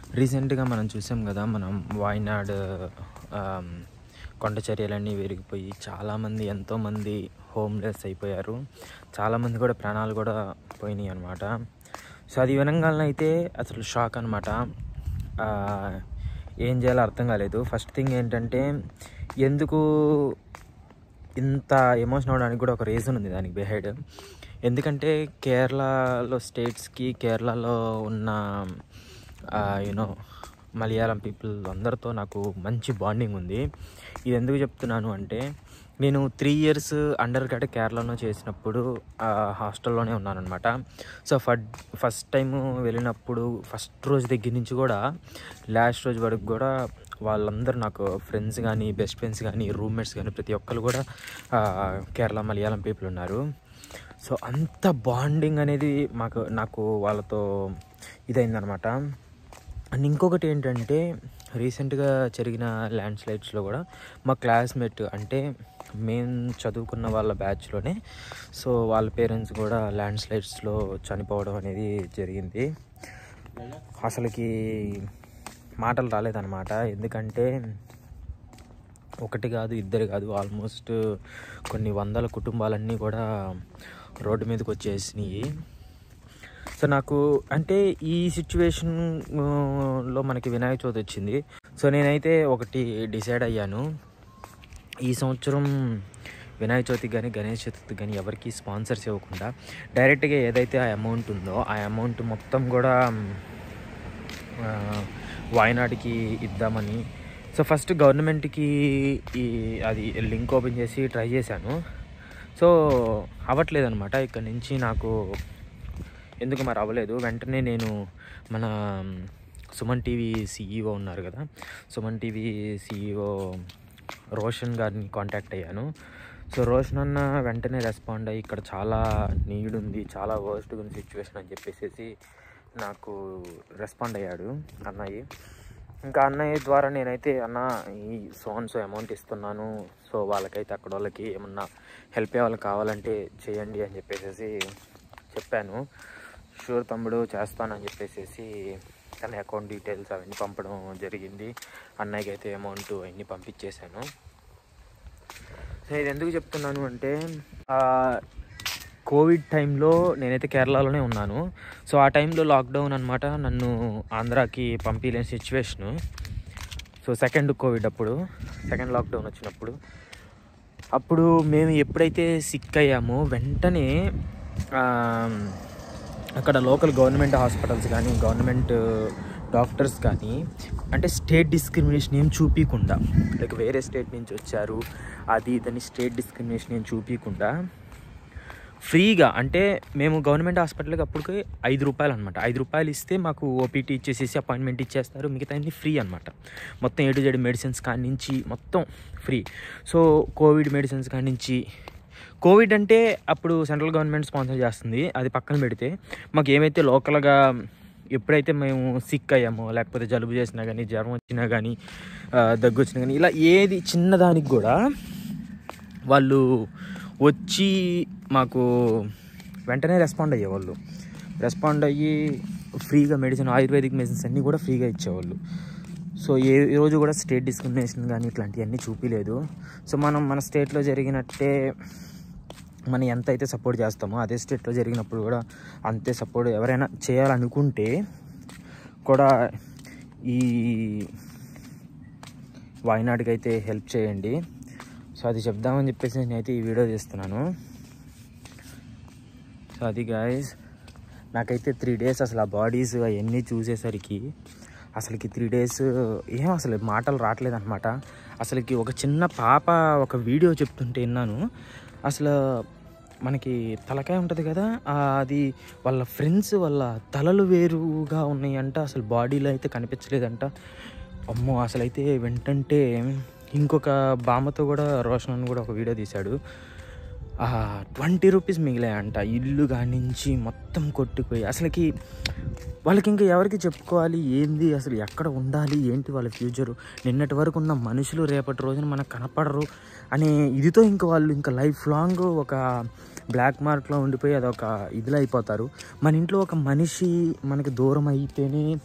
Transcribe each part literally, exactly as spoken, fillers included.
రీసెంట్గా మనం చూసాం కదా, మనం వాయనాడ్ కొండ చర్యలన్నీ విరిగిపోయి చాలామంది ఎంతోమంది హోమ్లెస్ అయిపోయారు. చాలామంది కూడా ప్రాణాలు కూడా పోయినాయి అనమాట. సో అది వినంగానే అయితే అసలు షాక్ అనమాట. ఏం చేయాలో అర్థం కాలేదు. ఫస్ట్ థింగ్ ఏంటంటే, ఎందుకు ఇంత ఎమోషన్ అవడానికి కూడా ఒక రీజన్ ఉంది దానికి బిహైడ్. ఎందుకంటే కేరళలో స్టేట్స్కి కేరళలో ఉన్న యూనో మలయాళం పీపుల్ అందరితో నాకు మంచి బాండింగ్ ఉంది. ఇది ఎందుకు చెప్తున్నాను అంటే, నేను త్రీ ఇయర్స్ అండర్ గ్రాడ్ కేరళలో చేసినప్పుడు హాస్టల్లోనే ఉన్నాను అనమాట. సో ఫడ్ ఫస్ట్ టైము వెళ్ళినప్పుడు ఫస్ట్ రోజు దగ్గర నుంచి కూడా లాస్ట్ రోజు వరకు కూడా వాళ్ళందరూ నాకు ఫ్రెండ్స్ కానీ, బెస్ట్ ఫ్రెండ్స్ కానీ, రూమ్మేట్స్ కానీ ప్రతి ఒక్కరు కూడా కేరళ మలయాళం పీపుల్ ఉన్నారు. సో అంత బాండింగ్ అనేది మాకు నాకు వాళ్ళతో ఇదైందనమాట. అండ్ ఇంకొకటి ఏంటంటే, రీసెంట్గా జరిగిన ల్యాండ్ స్లైడ్స్లో కూడా మా క్లాస్మేట్, అంటే మేము చదువుకున్న వాళ్ళ బ్యాచ్లోనే, సో వాళ్ళ పేరెంట్స్ కూడా ల్యాండ్ స్లైడ్స్లో చనిపోవడం అనేది జరిగింది. అసలుకి మాటలు రాలేదన్నమాట. ఎందుకంటే ఒకటి కాదు, ఇద్దరు కాదు, ఆల్మోస్ట్ కొన్ని వందల కుటుంబాలన్నీ కూడా రోడ్డు మీదకి వచ్చేసినాయి. సో నాకు అంటే ఈ సిచ్యువేషన్లో మనకి వినాయక చవితి వచ్చింది. సో నేనైతే ఒకటి డిసైడ్ అయ్యాను, ఈ సంవత్సరం వినాయక చవితికి కానీ గణేష్ చతుర్థికి కానీ ఎవరికి స్పాన్సర్స్ ఇవ్వకుండా డైరెక్ట్గా ఏదైతే ఆ అమౌంట్ ఉందో ఆ అమౌంట్ మొత్తం కూడా వాయనాడ్కి ఇద్దామని. సో ఫస్ట్ గవర్నమెంట్కి ఈ అది లింక్ ఓపెన్ చేసి ట్రై చేశాను. సో అవ్వట్లేదన్నమాట. ఇక్కడ నుంచి నాకు ఎందుకు మరి అవ్వలేదు. వెంటనే నేను మన సుమన్ టీవీ సీఈఓ ఉన్నారు కదా, సుమన్ టీవీ సీఈఓ రోషన్ గారిని కాంటాక్ట్ అయ్యాను. సో రోషన్ అన్న వెంటనే రెస్పాండ్ అయ్యి, ఇక్కడ చాలా నీడ్ ఉంది, చాలా వర్స్ట్ ఉంది సిచ్యువేషన్ అని చెప్పేసి నాకు రెస్పాండ్ అయ్యాడు అన్నయ్య. ఇంకా అన్నయ్య ద్వారా నేనైతే అన్న ఈ సోన్ సో అమౌంట్ ఇస్తున్నాను, సో వాళ్ళకైతే అక్కడ వాళ్ళకి ఏమన్నా హెల్ప్ అయ్యే కావాలంటే చేయండి అని చెప్పేసి చెప్పాను. షూర్ తమ్ముడు చేస్తానని చెప్పేసి తన అకౌంట్ డీటెయిల్స్ అవన్నీ పంపడం జరిగింది. అన్నయ్యకి అయితే అమౌంట్ అవన్నీ పంపించేశాను. సో ఇది ఎందుకు చెప్తున్నాను అంటే, కోవిడ్ టైంలో నేనైతే కేరళలోనే ఉన్నాను. సో ఆ టైంలో లాక్డౌన్ అనమాట, నన్ను ఆంధ్రాకి పంపించలేని సిచ్యువేషను. సో సెకండ్ కోవిడ్ అప్పుడు, సెకండ్ లాక్డౌన్ వచ్చినప్పుడు, అప్పుడు మేము ఎప్పుడైతే సిక్ అయ్యామో వెంటనే అక్కడ లోకల్ గవర్నమెంట్ హాస్పిటల్స్ కానీ, గవర్నమెంట్ డాక్టర్స్ కానీ, అంటే స్టేట్ డిస్క్రిమినేషన్ ఏం చూపించకుండా, లైక్ వేరే స్టేట్ నుంచి వచ్చారు అది ఇదని స్టేట్ డిస్క్రిమినేషన్ ఏం చూపించకుండా ఫ్రీగా, అంటే మేము గవర్నమెంట్ హాస్పిటల్కి అప్పటికి ఐదు రూపాయలు అనమాట, ఐదు రూపాయలు ఇస్తే మాకు ఓపీటీ ఇచ్చేసేసి అపాయింట్మెంట్ ఇచ్చేస్తారు. మిగతా అన్ని ఫ్రీ అనమాట. మొత్తం ఏ టు జెడ్ మెడిసిన్స్ కాడి నుంచి మొత్తం ఫ్రీ. సో కోవిడ్ మెడిసిన్స్ కాడి నుంచి, కోవిడ్ అంటే అప్పుడు సెంట్రల్ గవర్నమెంట్ స్పాన్సర్ చేస్తుంది, అది పక్కన పెడితే మాకు ఏమైతే లోకల్గా ఎప్పుడైతే మేము సిక్ అయ్యామో, లేకపోతే జలుబు చేసినా కానీ, జ్వరం వచ్చినా కానీ, దగ్గు వచ్చినా కానీ, ఇలా ఏది చిన్నదానికి కూడా వాళ్ళు వచ్చి మాకు వెంటనే రెస్పాండ్ అయ్యేవాళ్ళు. రెస్పాండ్ అయ్యి ఫ్రీగా మెడిసిన్, ఆయుర్వేదిక్ మెడిసిన్స్ అన్నీ కూడా ఫ్రీగా ఇచ్చేవాళ్ళు. సో ఏ రోజు కూడా స్టేట్ డిస్క్రిమినేషన్ కానీ ఇట్లాంటివన్నీ చూపించలేదు. సో మనం మన స్టేట్లో జరిగినట్టే మనం ఎంత అయితే సపోర్ట్ చేస్తామో అదే స్టేట్లో జరిగినప్పుడు కూడా అంతే సపోర్ట్ ఎవరైనా చేయాలనుకుంటే కూడా ఈ వాయనాడ్కి అయితే హెల్ప్ చేయండి. సో అది చెప్దామని చెప్పేసి నేనైతే ఈ వీడియో తీస్తున్నాను. సో అది గాయస్, నాకైతే త్రీ డేస్ అసలు ఆ బాడీస్ అవన్నీ చూసేసరికి అసలుకి త్రీ డేస్ ఏం అసలు మాటలు రావట్లేదు అనమాట. అసలుకి ఒక చిన్న పాప ఒక వీడియో చెప్తుంటే విన్నాను. అసలు మనకి తలకాయ ఉంటుంది కదా, అది వాళ్ళ ఫ్రెండ్స్ వాళ్ళ తలలు వేరుగా ఉన్నాయంట, అసలు బాడీలో అయితే కనిపించలేదంట. అమ్మో అసలైతే వెంటంటే ఇంకొక బామ్మతో కూడా రోషన్ అని కూడా ఒక వీడియో తీశాడు. ట్వంటీ రూపీస్ మిగిలాయంట, ఇల్లు కానించి మొత్తం కొట్టుకుపోయి. అసలుకి వాళ్ళకి ఇంకా ఎవరికి చెప్పుకోవాలి, ఏంది అసలు ఎక్కడ ఉండాలి, ఏంటి వాళ్ళ ఫ్యూచరు, నిన్నటి వరకు ఉన్న మనుషులు రేపటి రోజున మనకు కనపడరు అనే ఇదితో ఇంకా వాళ్ళు ఇంకా లైఫ్ లాంగ్ ఒక బ్లాక్ మార్క్లో ఉండిపోయి అదొక ఇదిలో అయిపోతారు. మన ఇంట్లో ఒక మనిషి మనకి దూరం అయితేనే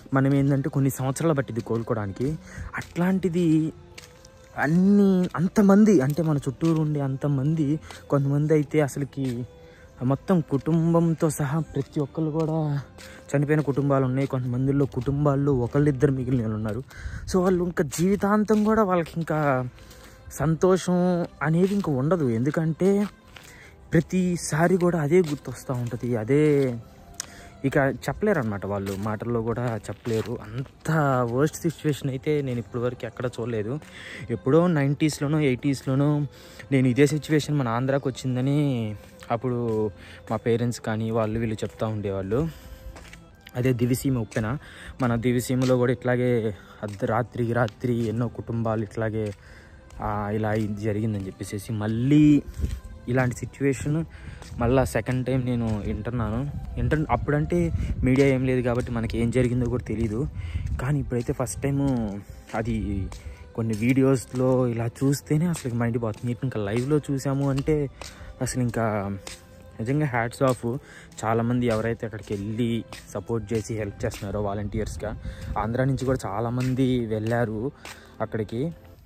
మనం ఏంటంటే కొన్ని సంవత్సరాలు పట్టింది కోలుకోవడానికి. అట్లాంటిది అన్నీ అంతమంది అంటే మన చుట్టూరు ఉండే అంతమంది, కొంతమంది అయితే అసలుకి మొత్తం కుటుంబంతో సహా ప్రతి ఒక్కళ్ళు కూడా చనిపోయిన కుటుంబాలు ఉన్నాయి. కొంతమందిలో కుటుంబాల్లో ఒకళ్ళిద్దరు మిగిలిన ఉన్నారు. సో వాళ్ళు ఇంకా జీవితాంతం కూడా వాళ్ళకి ఇంకా సంతోషం అనేది ఇంకా ఉండదు. ఎందుకంటే ప్రతిసారి కూడా అదే గుర్తొస్తూ ఉంటుంది. అదే ఇక చెప్పలేరు అనమాట, వాళ్ళు మాటల్లో కూడా చెప్పలేరు. అంత వర్స్ట్ సిచ్యువేషన్ అయితే నేను ఇప్పటివరకు ఎక్కడ చూడలేదు. ఎప్పుడో నైంటీస్లోనో ఎయిటీస్లోనో నేను ఇదే సిచ్యువేషన్ మన ఆంధ్రాకి వచ్చిందని అప్పుడు మా పేరెంట్స్ కానీ వాళ్ళు వీళ్ళు చెప్తూ ఉండేవాళ్ళు. అదే దివిసీమ ఉప్పెన, మన దివిసీమలో కూడా ఇట్లాగే అర్ధరాత్రి రాత్రి ఎన్నో కుటుంబాలు ఇట్లాగే ఇలా ఇది జరిగిందని చెప్పేసి మళ్ళీ ఇలాంటి సిచ్యువేషన్ మళ్ళీ సెకండ్ టైం నేను వింటున్నాను. వింటు అప్పుడంటే మీడియా ఏం లేదు కాబట్టి మనకి ఏం జరిగిందో కూడా తెలీదు. కానీ ఇప్పుడైతే ఫస్ట్ టైము అది కొన్ని వీడియోస్లో ఇలా చూస్తేనే అసలు మైండ్ పోతుంది. ఇంకా లైవ్లో చూసాము అంటే అసలు ఇంకా నిజంగా హ్యాట్స్ ఆఫ్. చాలామంది ఎవరైతే అక్కడికి వెళ్ళి సపోర్ట్ చేసి హెల్ప్ చేస్తున్నారో వాలంటీర్స్గా, ఆంధ్రా నుంచి కూడా చాలామంది వెళ్ళారు అక్కడికి.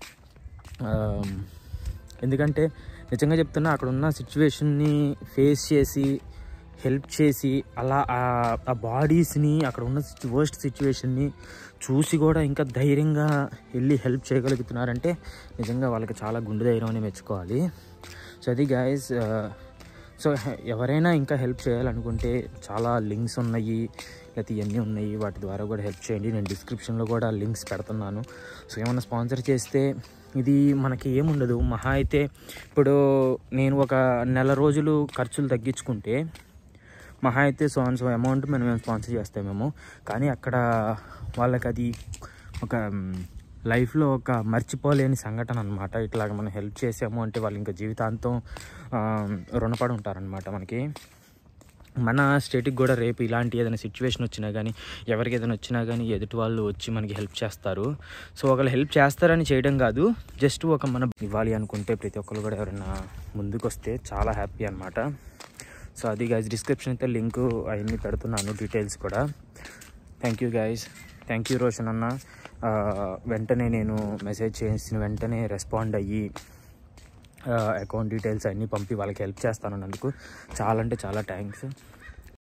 ఎందుకంటే నిజంగా చెప్తున్నా, అక్కడ ఉన్న సిచ్యువేషన్ని ఫేస్ చేసి హెల్ప్ చేసి అలా ఆ బాడీస్ని అక్కడ ఉన్న వర్స్ట్ సిచ్యువేషన్ని చూసి కూడా ఇంకా ధైర్యంగా వెళ్ళి హెల్ప్ చేయగలుగుతున్నారంటే నిజంగా వాళ్ళకి చాలా గుండె ధైర్యం అని మెచ్చుకోవాలి. సో అది గైస్, సో ఎవరైనా ఇంకా హెల్ప్ చేయాలనుకుంటే చాలా లింక్స్ ఉన్నాయి, లేకపోతే ఇవన్నీ ఉన్నాయి, వాటి ద్వారా కూడా హెల్ప్ చేయండి. నేను డిస్క్రిప్షన్లో కూడా లింక్స్ పెడుతున్నాను. సో ఏమైనా స్పాన్సర్ చేస్తే ఇది మనకి ఏముండదు. మహా అయితే ఇప్పుడు నేను ఒక నెల రోజులు ఖర్చులు తగ్గించుకుంటే మహా అయితే సో అండ్ సో అమౌంట్ మనం మేము స్పాన్సర్ చేస్తామేమో. కానీ అక్కడ వాళ్ళకి అది ఒక లైఫ్లో ఒక మర్చిపోలేని సంఘటన అనమాట. ఇట్లాగ మనం హెల్ప్ చేసాము అంటే వాళ్ళు ఇంకా జీవితాంతం రుణపడి ఉంటారనమాట మనకి. మన స్టేట్కి కూడా రేపు ఇలాంటి ఏదైనా సిచ్యువేషన్ వచ్చినా కానీ, ఎవరికి ఏదైనా వచ్చినా కానీ ఎదుటి వాళ్ళు వచ్చి మనకి హెల్ప్ చేస్తారు. సో ఒకళ్ళు హెల్ప్ చేస్తారని చేయడం కాదు, జస్ట్ ఒక మనం ఇవ్వాలి అనుకుంటే ప్రతి ఒక్కరు కూడా ఎవరైనా ముందుకు వస్తే చాలా హ్యాపీ అనమాట. సో అది గైస్, డిస్క్రిప్షన్ అయితే లింకు అవన్నీ పెడుతున్నాను, డీటెయిల్స్ కూడా. Thank you guys, thank you Roshan అన్న. వెంటనే నేను మెసేజ్ చేసిన వెంటనే రెస్పాండ్ అయ్యి అకౌంట్ డీటెయిల్స్ అన్నీ పంపి వాళ్ళకి హెల్ప్ చేస్తాను. అందుకు చాలా అంటే చాలా థ్యాంక్స్.